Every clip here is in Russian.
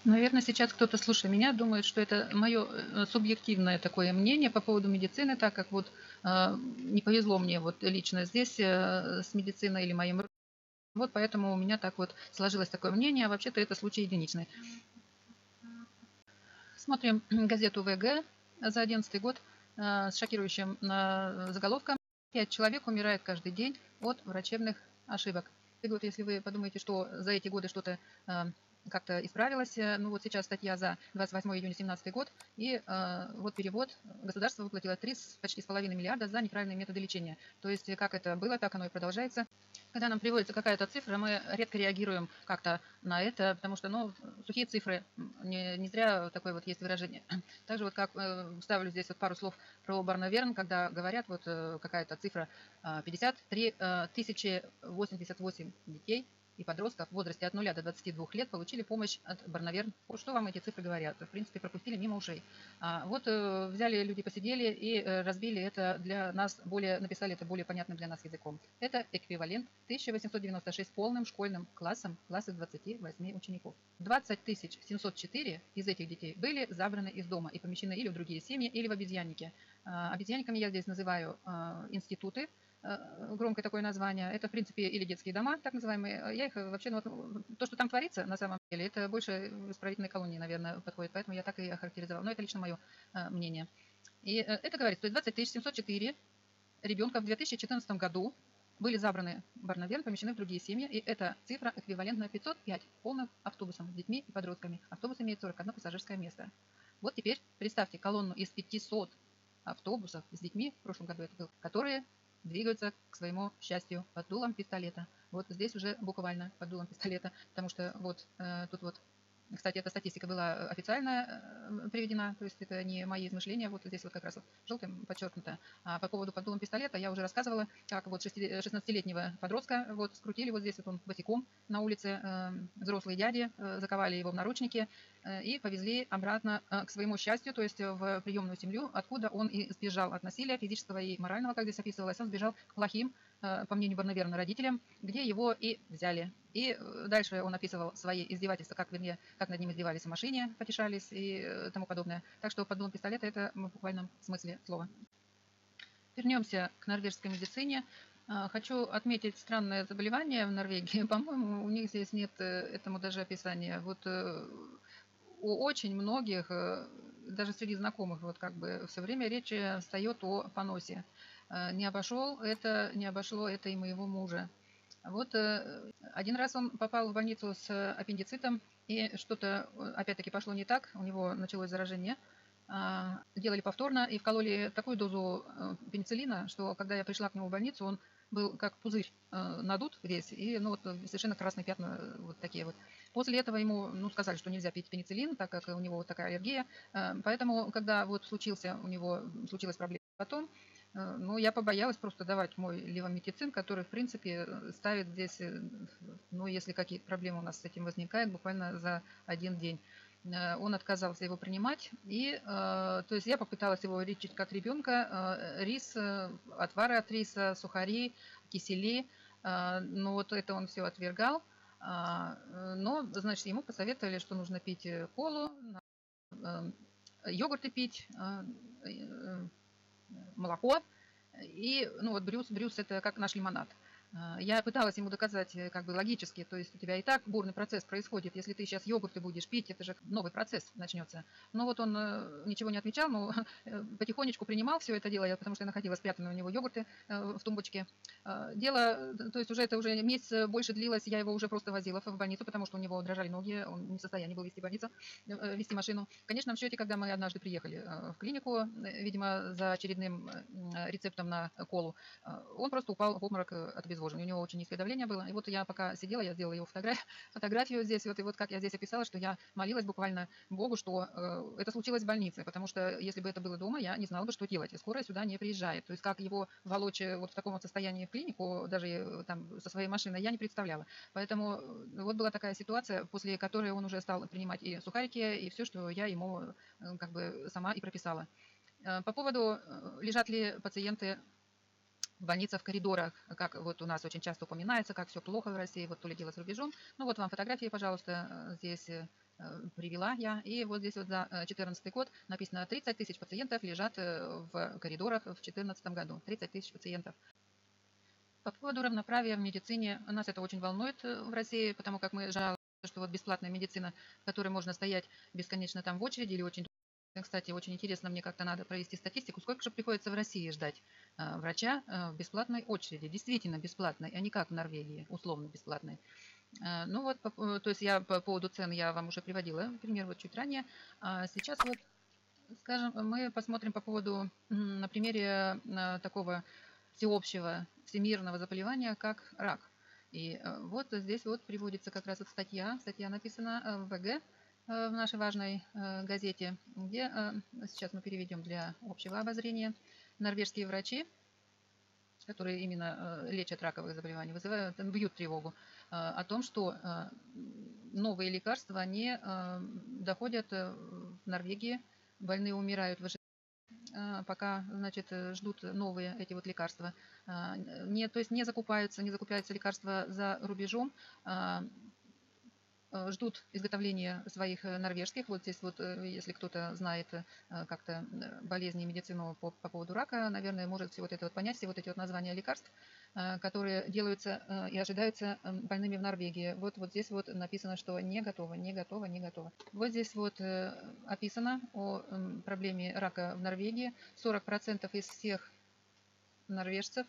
Наверное, сейчас кто-то, слушая меня, думает, что это мое субъективное такое мнение по поводу медицины, так как вот не повезло мне вот лично здесь с медициной или моим. Вот поэтому у меня так вот сложилось такое мнение, а вообще-то это случай единичный. Смотрим газету ВГ за 2011 год с шокирующим заголовком: 5 человек умирает каждый день от врачебных ошибок. И вот если вы подумаете, что за эти годы что-то как-то исправилось, ну вот сейчас статья за 28 июня 2017 год, и вот перевод: государство выплатило почти с половиной миллиарда за неправильные методы лечения. То есть как это было, так оно и продолжается. Когда нам приводится какая-то цифра, мы редко реагируем как-то на это, потому что, ну, сухие цифры, не зря такое вот есть выражение. Также вот как вставлю здесь вот пару слов про Барнаверн, когда говорят вот какая-то цифра 53 тысячи 88 детей и подростков в возрасте от 0 до 22 лет получили помощь от Барнаверн. Что вам эти цифры говорят? В принципе, пропустили мимо ушей. Вот взяли люди, посидели и разбили это для нас, написали это более понятным для нас языком. Это эквивалент 1896 полным школьным классом, класс из 28 учеников. 20 704 из этих детей были забраны из дома и помещены или в другие семьи, или в обезьянники. Обезьянниками я здесь называю институты, громкое такое название. Это, в принципе, или детские дома, так называемые. Я их вообще, ну, вот, то, что там творится на самом деле, это больше исправительной колонии, наверное, подходит. Поэтому я так и охарактеризовала. Но это лично мое мнение. И это говорится, то есть 20 704 ребенка в 2014 году были забраны в Барнаверн, помещены в другие семьи, и эта цифра эквивалентна 505 полных автобусов с детьми и подростками. Автобус имеет 41 пассажирское место. Вот теперь представьте колонну из 500 автобусов с детьми, в прошлом году это было, которые двигаются к своему счастью под дулом пистолета. Вот здесь уже буквально под дулом пистолета, потому что вот тут вот, кстати, эта статистика была официально приведена, то есть это не мои измышления, вот здесь вот как раз вот желтым подчеркнуто. А по поводу под дулом пистолета я уже рассказывала, как вот 16-летнего подростка вот скрутили вот здесь вот он босиком на улице, взрослые дяди заковали его в наручники и повезли обратно к своему счастью, то есть в приемную семью, откуда он и сбежал от насилия физического и морального, как здесь описывалось, он сбежал к плохим, по мнению Барнаверна, родителям, где его и взяли. И дальше он описывал свои издевательства, как над ним издевались в машине, потешались и тому подобное. Так что под дулом пистолета это в буквальном смысле слова. Вернемся к норвежской медицине. Хочу отметить странное заболевание в Норвегии. По-моему, у них здесь нет этому даже описания. Вот у очень многих, даже среди знакомых, вот как бы все время речь встает о поносе. Не обошло это и моего мужа. Вот один раз он попал в больницу с аппендицитом, и что-то опять-таки пошло не так, у него началось заражение. Делали повторно и вкололи такую дозу пенициллина, что когда я пришла к нему в больницу, он был как пузырь надут весь, и ну, вот, совершенно красные пятна вот такие вот. После этого ему сказали, что нельзя пить пенициллин, так как у него вот такая аллергия. Поэтому, когда вот случилась проблема потом, ну, я побоялась просто давать мой левометицин, который, в принципе, ставит здесь, ну, если какие-то проблемы у нас с этим возникают, буквально за один день. Он отказался его принимать, и, то есть я попыталась его лечить как ребенка, рис, отвары от риса, сухари, кисели, но вот это он все отвергал. Но, значит, ему посоветовали, что нужно пить колу, йогурты пить, молоко. И, ну вот брюс это как наш лимонад. Я пыталась ему доказать как бы логически, то есть у тебя и так бурный процесс происходит, если ты сейчас йогурты будешь пить, это же новый процесс начнется. Но вот он ничего не отвечал, но потихонечку принимал все это дело, потому что я находила спрятанные у него йогурты в тумбочке. Дело, то есть это уже месяц больше длилось, я его уже просто возила в больницу, потому что у него дрожали ноги, он не в состоянии был вести машину. В конечном счете, когда мы однажды приехали в клинику, видимо, за очередным рецептом на колу, он просто упал в обморок от обезвоживания. У него очень низкое давление было. И вот я пока сидела, я сделала его фотографию здесь. Вот, и вот как я здесь описала, что я молилась буквально Богу, что это случилось в больнице. Потому что если бы это было дома, я не знала бы, что делать. И скорая сюда не приезжает. То есть как его волочь вот в таком вот состоянии в клинику, даже там со своей машиной, я не представляла. Поэтому вот была такая ситуация, после которой он уже стал принимать и сухарики, и все, что я ему как бы сама и прописала. По поводу, лежат ли пациенты больница в коридорах, как вот у нас очень часто упоминается, как все плохо в России, вот то ли дело с рубежом. Ну вот вам фотографии, пожалуйста, здесь привела я. И вот здесь вот за 2014 год написано: 30 тысяч пациентов лежат в коридорах в 2014 году. 30 тысяч пациентов. По поводу равноправия в медицине, нас это очень волнует в России, потому как мы жалуемся, что вот бесплатная медицина, в которой можно стоять бесконечно там в очереди или очень... Кстати, очень интересно, мне как-то надо провести статистику, сколько же приходится в России ждать врача в бесплатной очереди, действительно бесплатной, а не как в Норвегии, условно бесплатной. Ну вот, то есть я по поводу цен я вам уже приводила пример вот чуть ранее. А сейчас вот, скажем, мы посмотрим по поводу, на примере такого всеобщего всемирного заболевания, как рак. И вот здесь вот приводится как раз вот статья написана в ВГ, в нашей важной газете, где, сейчас мы переведем для общего обозрения, норвежские врачи, которые именно лечат раковые заболевания, бьют тревогу о том, что новые лекарства не доходят в Норвегии, больные умирают в пока, значит, ждут новые эти вот лекарства. То есть не закупаются лекарства за рубежом, ждут изготовления своих норвежских. Вот здесь вот, если кто-то знает как-то болезни и медицину по поводу рака, наверное, может все вот это вот понять, все вот эти вот названия лекарств, которые делаются и ожидаются больными в Норвегии. Вот здесь вот написано, что не готово, не готово, не готово. Вот здесь вот описано о проблеме рака в Норвегии. 40% из всех норвежцев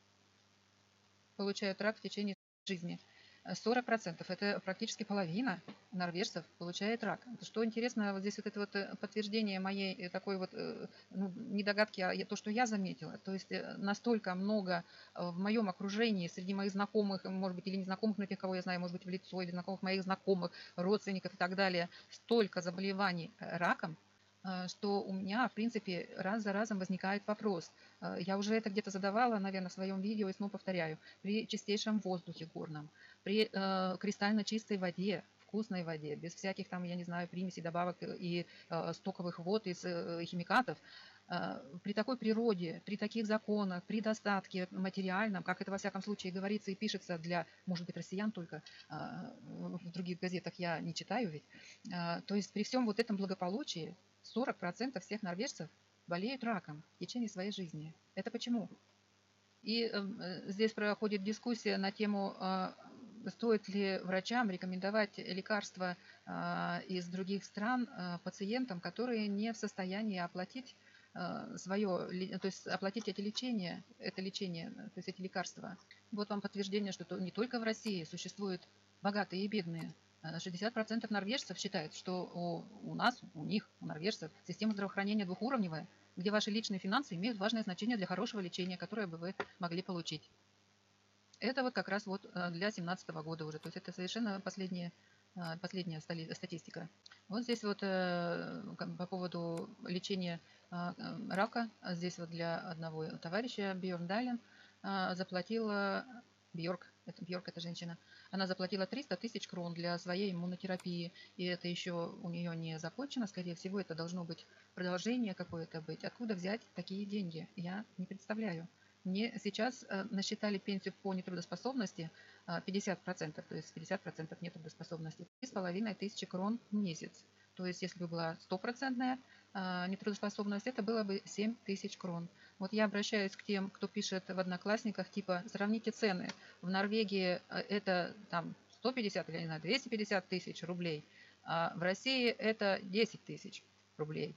получают рак в течение жизни. 40%, это практически половина норвежцев получает рак. Что интересно, вот здесь вот это вот подтверждение моей такой вот не догадки, а то, что я заметила. То есть настолько много в моем окружении, среди моих знакомых, может быть, или незнакомых, но тех, кого я знаю, может быть, в лицо, или знакомых моих знакомых, родственников и так далее, столько заболеваний раком, что у меня, в принципе, раз за разом возникает вопрос. Я уже это где-то задавала, наверное, в своем видео и снова повторяю. При чистейшем воздухе горном, при кристально чистой воде, вкусной воде, без всяких там, я не знаю, примесей, добавок и стоковых вод из химикатов, при такой природе, при таких законах, при достатке материальном, как это во всяком случае говорится и пишется для, может быть, россиян только, в других газетах я не читаю ведь, то есть при всем вот этом благополучии 40% всех норвежцев болеют раком в течение своей жизни. Это почему? И здесь проходит дискуссия на тему, стоит ли врачам рекомендовать лекарства из других стран пациентам, которые не в состоянии оплатить свое, то есть оплатить это лечение, то есть эти лекарства. Вот вам подтверждение, что не только в России существуют богатые и бедные. 60% норвежцев считают, что у нас, у них, у норвежцев система здравоохранения двухуровневая, где ваши личные финансы имеют важное значение для хорошего лечения, которое бы вы могли получить. Это вот как раз вот для 2017 года уже, то есть это совершенно последняя статистика. Вот здесь вот по поводу лечения рака, здесь вот для одного товарища Бьорн Дайлен заплатила Бьорк, это женщина, она заплатила 300 тысяч крон для своей иммунотерапии, и это еще у нее не закончено, скорее всего, это должно быть продолжение какое-то быть. Откуда взять такие деньги? Я не представляю. Мне сейчас насчитали пенсию по нетрудоспособности 50%, то есть 50% нетрудоспособности, 3500 крон в месяц. То есть если бы была стопроцентная нетрудоспособность, это было бы 7000 крон. Вот я обращаюсь к тем, кто пишет в Одноклассниках, типа, сравните цены. В Норвегии это там 150 или, не знаю, 250 тысяч рублей, а в России это 10 тысяч рублей.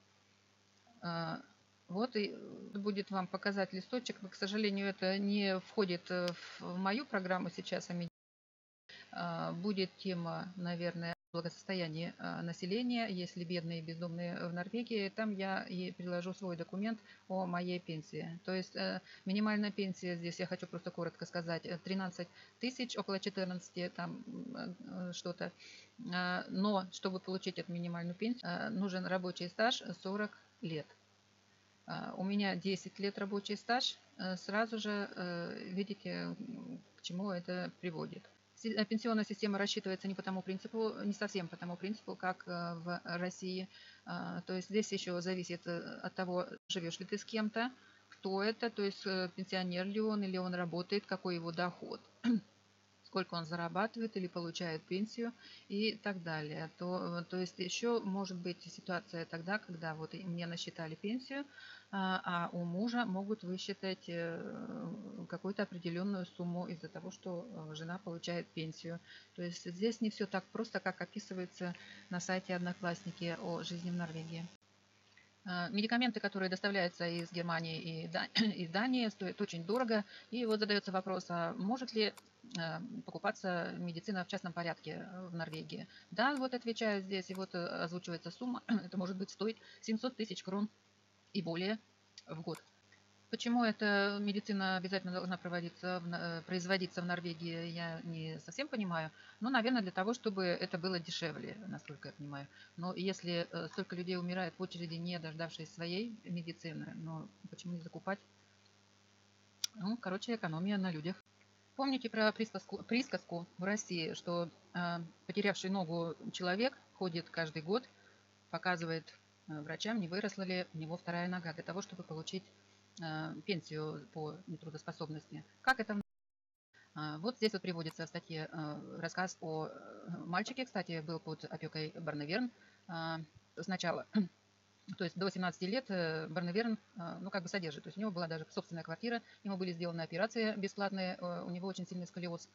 Вот и будет вам показать листочек. К сожалению, это не входит в мою программу сейчас. Будет тема, наверное, благосостояние населения, если бедные и бездомные в Норвегии. Там я и приложу свой документ о моей пенсии. То есть минимальная пенсия, здесь я хочу просто коротко сказать, 13 тысяч, около 14 там что-то. Но чтобы получить эту минимальную пенсию, нужен рабочий стаж 40 лет. У меня 10 лет рабочий стаж. Сразу же видите, к чему это приводит. Пенсионная система рассчитывается не по тому принципу, не совсем по тому принципу, как в России. То есть здесь еще зависит от того, живешь ли ты с кем-то, кто это, то есть пенсионер ли он, или он работает, какой его доход, сколько он зарабатывает или получает пенсию и так далее. То есть еще может быть ситуация тогда, когда вот мне насчитали пенсию, а у мужа могут высчитать какую-то определенную сумму из-за того, что жена получает пенсию. То есть здесь не все так просто, как описывается на сайте Одноклассники о жизни в Норвегии. Медикаменты, которые доставляются из Германии и из Дании, стоят очень дорого. И вот задается вопрос, а может ли покупаться медицина в частном порядке в Норвегии? Да, вот отвечаю здесь, и вот озвучивается сумма. Это может быть стоить 700 тысяч крон и более в год. Почему эта медицина обязательно должна производиться в Норвегии, я не совсем понимаю. Но, наверное, для того, чтобы это было дешевле, насколько я понимаю. Но если столько людей умирает в очереди, не дождавшись своей медицины, ну, почему не закупать? Ну, короче, экономия на людях. Помните про присказку в России, что потерявший ногу человек ходит каждый год, показывает врачам, не выросла ли у него вторая нога, для того, чтобы получить пенсию по нетрудоспособности. Как это? Вот здесь вот приводится в статье рассказ о мальчике, кстати, был под опекой Барневерн сначала. То есть до 18 лет Барневерн, ну, как бы содержит. То есть у него была даже собственная квартира, ему были сделаны операции бесплатные, у него очень сильный сколиоз.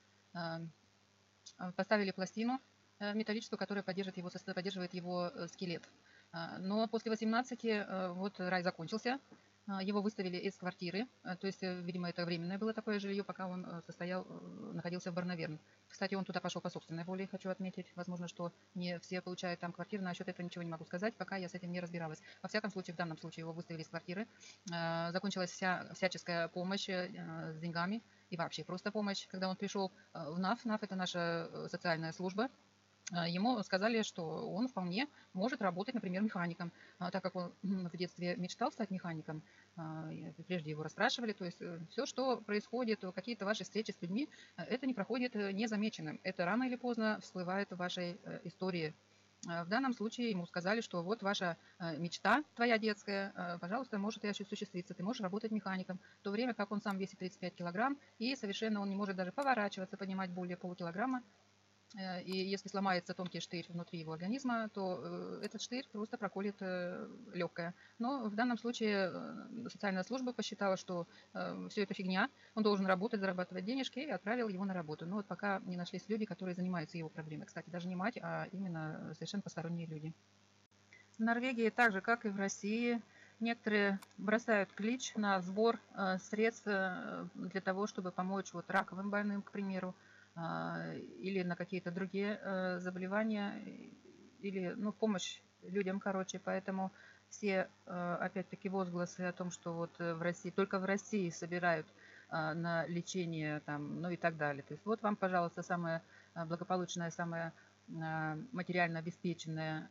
Поставили пластину металлическую, которая поддерживает его скелет. Но после 18 вот рай закончился, его выставили из квартиры, то есть, видимо, это временное было такое жилье, пока он находился в Барневерн. Кстати, он туда пошел по собственной воле, хочу отметить. Возможно, что не все получают там квартиры, насчет этого ничего не могу сказать, пока я с этим не разбиралась. Во всяком случае, в данном случае его выставили из квартиры. Закончилась всяческая помощь с деньгами и вообще просто помощь. Когда он пришел в НАФ, НАФ это наша социальная служба, ему сказали, что он вполне может работать, например, механиком, так как он в детстве мечтал стать механиком. Прежде его расспрашивали, то есть все, что происходит, какие-то ваши встречи с людьми, это не проходит незамеченным. Это рано или поздно всплывает в вашей истории. В данном случае ему сказали, что вот ваша мечта, твоя детская, пожалуйста, может и осуществиться. Ты можешь работать механиком, в то время как он сам весит 35 килограмм, и совершенно он не может даже поворачиваться, поднимать более полукилограмма. И если сломается тонкий штырь внутри его организма, то этот штырь просто проколет легкое. Но в данном случае социальная служба посчитала, что все это фигня, он должен работать, зарабатывать денежки, и отправил его на работу. Но вот пока не нашлись люди, которые занимаются его проблемой. Кстати, даже не мать, а именно совершенно посторонние люди. В Норвегии, так же как и в России, некоторые бросают клич на сбор средств для того, чтобы помочь вот раковым больным, к примеру, или на какие-то другие заболевания, или ну, помощь людям, короче. Поэтому все, опять-таки, возгласы о том, что вот в России, только в России собирают на лечение, там, ну и так далее. То есть вот вам, пожалуйста, самая благополучная, самая материально обеспеченная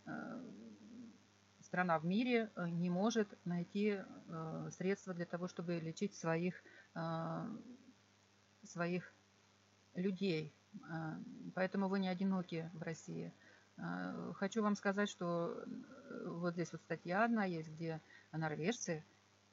страна в мире не может найти средства для того, чтобы лечить своих людей. Поэтому вы не одиноки в России. Хочу вам сказать, что вот здесь вот статья одна есть, где норвежцы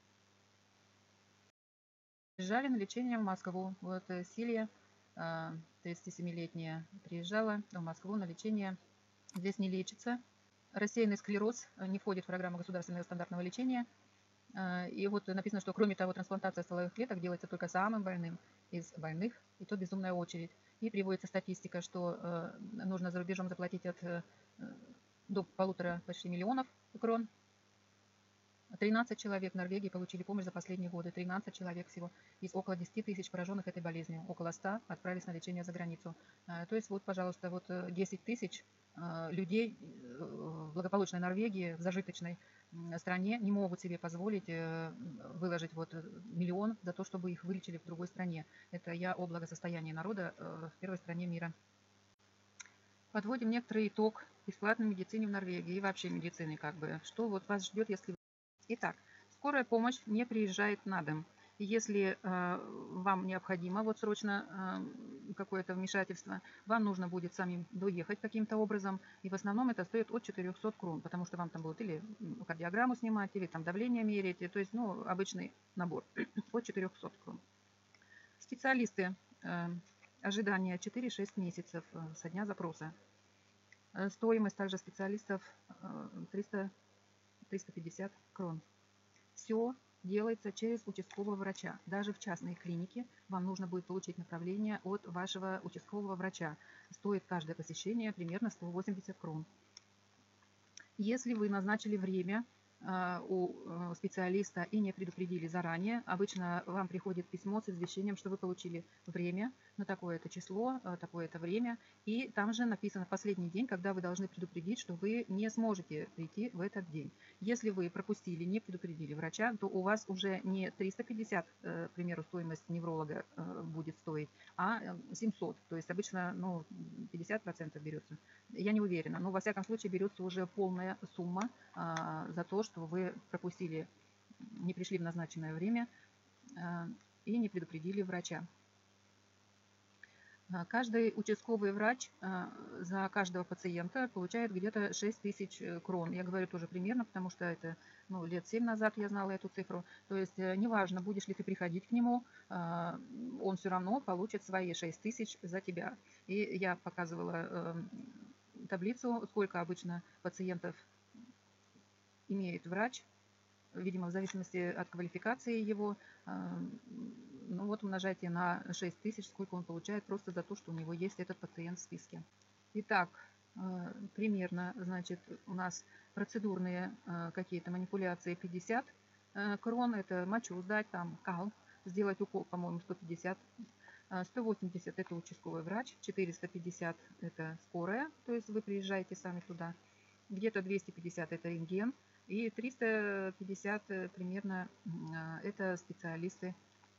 приезжали на лечение в Москву. Вот Силья, 37-летняя, приезжала в Москву на лечение. Здесь не лечится. Рассеянный склероз не входит в программу государственного стандартного лечения. И вот написано, что кроме того, трансплантация стволовых клеток делается только самым больным из больных, и то безумная очередь. И приводится статистика, что нужно за рубежом заплатить до 1,5 почти миллионов крон. 13 человек в Норвегии получили помощь за последние годы. 13 человек всего. Из около 10 тысяч пораженных этой болезнью. Около 100 отправились на лечение за границу. То есть вот, пожалуйста, вот 10 тысяч людей в благополучной Норвегии, в зажиточной стране, не могут себе позволить выложить вот миллион за то, чтобы их вылечили в другой стране. Это я о благосостоянии народа в первой стране мира. Подводим некоторый итог бесплатной медицине в Норвегии и вообще медицины, как бы. Что вот вас ждет, если... Итак, скорая помощь не приезжает на дом. Если вам необходимо вот срочно какое-то вмешательство, вам нужно будет самим доехать каким-то образом, и в основном это стоит от 400 крон, потому что вам там будут или кардиограмму снимать, или там давление мерить, то есть, ну, обычный набор от 400 крон. Специалисты, ожидание 4-6 месяцев со дня запроса. Стоимость также специалистов 300-350 крон. Все делается через участкового врача. Даже в частной клинике вам нужно будет получить направление от вашего участкового врача. Стоит каждое посещение примерно 180 крон. Если вы назначили время у специалиста и не предупредили заранее, обычно вам приходит письмо с извещением, что вы получили время на такое-то число, такое-то время, и там же написано последний день, когда вы должны предупредить, что вы не сможете прийти в этот день. Если вы пропустили, не предупредили врача, то у вас уже не 350, к примеру, стоимость невролога будет стоить, а 700. То есть обычно 50% берется. Я не уверена, но во всяком случае берется уже полная сумма за то, что вы пропустили, не пришли в назначенное время и не предупредили врача. Каждый участковый врач за каждого пациента получает где-то 6 тысяч крон. Я говорю тоже примерно, потому что это лет 7 назад я знала эту цифру. То есть неважно, будешь ли ты приходить к нему, он все равно получит свои 6 тысяч за тебя. И я показывала таблицу, сколько обычно пациентов имеет врач, видимо, в зависимости от квалификации его. Умножайте на 6 тысяч, сколько он получает просто за то, что у него есть этот пациент в списке. Итак, примерно, значит, у нас процедурные какие-то манипуляции 50 крон, это мочу сдать, там кал, сделать укол, по-моему, 150. 180 это участковый врач, 450 это скорая, то есть вы приезжаете сами туда, где-то 250 это рентген, и 350 примерно это специалисты.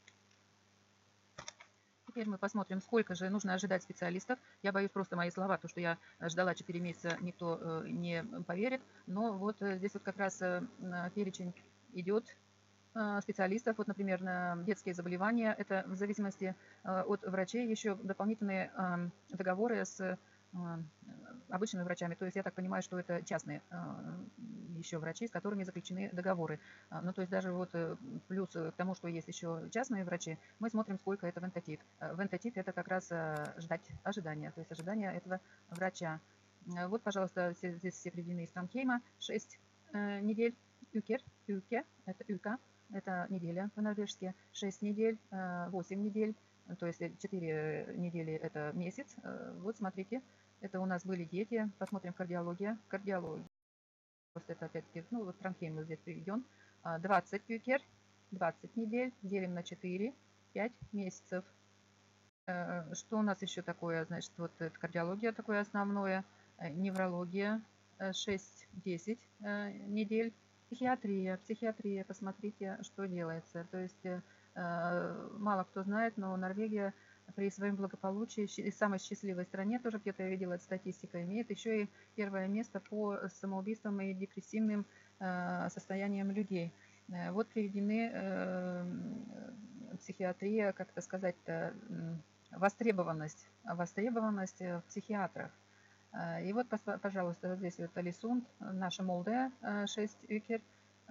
Теперь мы посмотрим, сколько же нужно ожидать специалистов. Я боюсь, просто мои слова, то, что я ждала 4 месяца, никто не поверит. Но вот здесь вот как раз перечень идет специалистов. Вот, например, на детские заболевания. Это в зависимости от врачей еще дополнительные договоры с обычными врачами. То есть я так понимаю, что это частные еще врачи, с которыми заключены договоры. То есть даже вот плюс к тому, что есть еще частные врачи, мы смотрим, сколько это в энтотит. В энтотит это как раз ожидание, то есть ожидание этого врача. Вот, пожалуйста, здесь все приведены из Транхейма. 6 недель. Юке, это юка, это неделя по-норвежски. 6 недель, 8 недель, то есть 4 недели это месяц. Вот смотрите, это у нас были дети. Посмотрим кардиология. Просто это опять-таки, вот Транхейм здесь приведен. 20 юкер, 20 недель, делим на 4, 5 месяцев. Что у нас еще такое? Значит, вот это кардиология такое основное, неврология 6-10 недель, психиатрия, посмотрите, что делается. То есть мало кто знает, но Норвегия при своем благополучии и самой счастливой стране, тоже где-то я видела, статистика, имеет еще и первое место по самоубийствам и депрессивным состояниям людей. Вот приведены психиатрия, как-то сказать-то, востребованность в психиатрах. И вот, пожалуйста, вот здесь вот Алисунд, наша Молде, 6 юкер,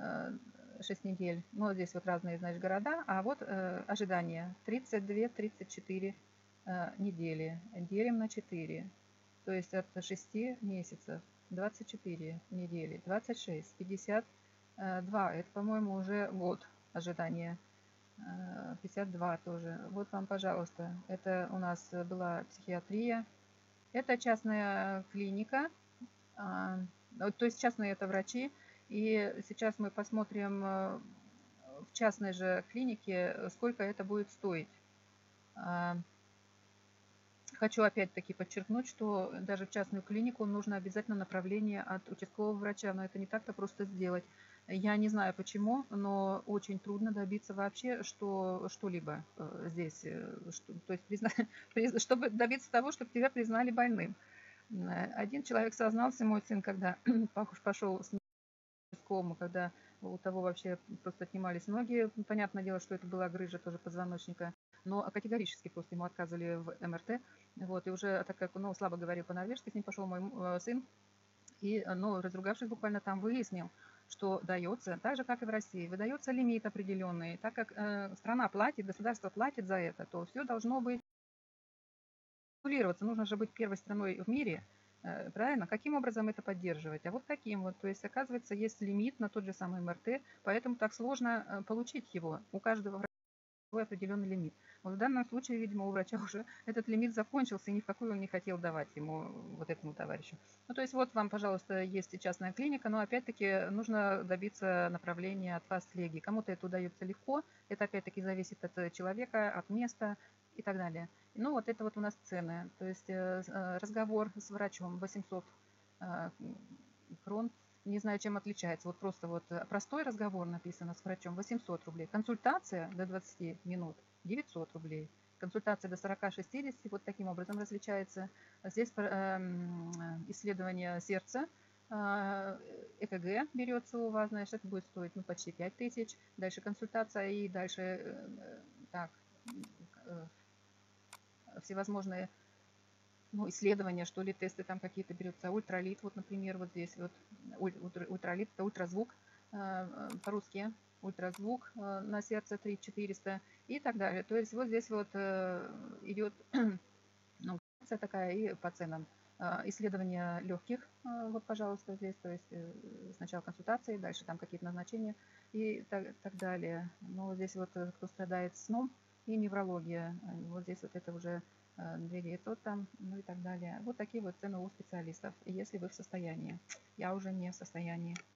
6 недель. Ну, здесь вот разные, значит, города. А вот ожидание 32-34 недели. Делим на 4. То есть от 6 месяцев 24 недели, 26, 52. Это, по-моему, уже год ожидания. 52 тоже. Вот вам, пожалуйста. Это у нас была психиатрия. Это частная клиника. То есть частные это врачи. И сейчас мы посмотрим в частной же клинике, сколько это будет стоить. Хочу опять-таки подчеркнуть, что даже в частную клинику нужно обязательно направление от участкового врача, но это не так-то просто сделать. Я не знаю почему, но очень трудно добиться вообще что-либо здесь, то есть чтобы добиться того, чтобы тебя признали больным. Один человек сознался, мой сын, когда пошел с участковым, когда у того вообще просто отнимались ноги. Понятное дело, что это была грыжа тоже позвоночника, но категорически просто ему отказывали в МРТ. Вот, и уже, так как, ну, слабо говорил по-норвежски, с ним пошел мой сын, и, ну, разругавшись буквально там, выяснил, что дается, так же, как и в России, выдается лимит определенный. Так как страна платит, государство платит за это, то все должно быть регулироваться. Нужно же быть первой страной в мире, правильно? Каким образом это поддерживать? А вот таким вот. То есть, оказывается, есть лимит на тот же самый МРТ, поэтому так сложно получить его. У каждого свой определенный лимит. Вот в данном случае, видимо, у врача уже этот лимит закончился, и ни в какую он не хотел давать ему, вот этому товарищу. Ну, то есть вот вам, пожалуйста, есть и частная клиника, но опять-таки нужно добиться направления от вас леги. Кому-то это удается легко, это опять-таки зависит от человека, от места и так далее. Ну, вот это вот у нас цены. То есть разговор с врачом 800 крон. Не знаю, чем отличается. Вот просто вот простой разговор написано с врачом 800 рублей. Консультация до 20 минут 900 рублей. Консультация до 40-60 вот таким образом различается. Здесь исследование сердца, ЭКГ берется у вас, значит, это будет стоить ну, почти 5000. Дальше консультация и дальше так, всевозможные ну, исследования, что ли, тесты там какие-то берутся. Ультралит, вот, например, вот здесь вот ультралит, это ультразвук по-русски, ультразвук на сердце 3400 и так далее. То есть вот здесь вот идет ну, такая и по ценам. Исследования легких, вот, пожалуйста, здесь, то есть сначала консультации, дальше там какие-то назначения и так далее. Но здесь вот кто страдает сном и неврология, вот здесь вот это уже 2900 там, ну и так далее. Вот такие вот цены у специалистов, если вы в состоянии. Я уже не в состоянии.